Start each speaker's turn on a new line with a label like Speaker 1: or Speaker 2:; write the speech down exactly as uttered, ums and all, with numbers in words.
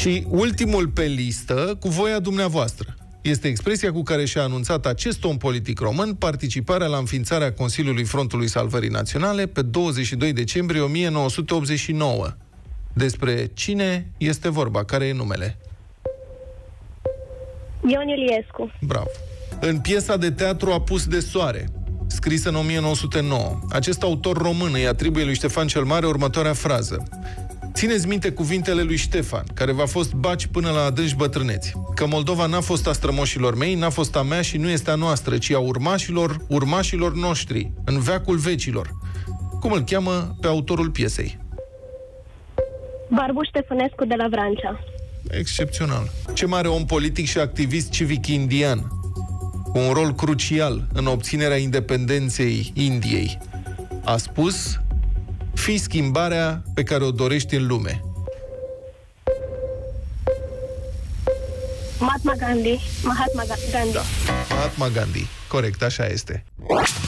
Speaker 1: Și ultimul pe listă, cu voia dumneavoastră. Este expresia cu care și-a anunțat acest om politic român participarea la înființarea Consiliului Frontului Salvării Naționale pe douăzeci și doi decembrie o mie nouă sute optzeci și nouă. Despre cine este vorba? Care e numele?
Speaker 2: Ion Iliescu.
Speaker 1: Bravo. În piesa de teatru Apus de soare, scrisă în o mie nouă sute nouă, acest autor român îi atribuie lui Ștefan cel Mare următoarea frază: țineți minte cuvintele lui Ștefan, care v-a fost baci până la adânci bătrâneți, că Moldova n-a fost a strămoșilor mei, n-a fost a mea și nu este a noastră, ci a urmașilor, urmașilor noștri, în veacul vecilor. Cum îl cheamă pe autorul piesei?
Speaker 2: Barbu Ștefănescu de la Vrancea.
Speaker 1: Excepțional. Ce mare om politic și activist civic indian, cu un rol crucial în obținerea independenței Indiei, a spus: fii schimbarea pe care o dorești în lume?
Speaker 2: Mahatma Gandhi. Mahatma Gandhi.
Speaker 1: Da. Mahatma Gandhi. Corect, așa este.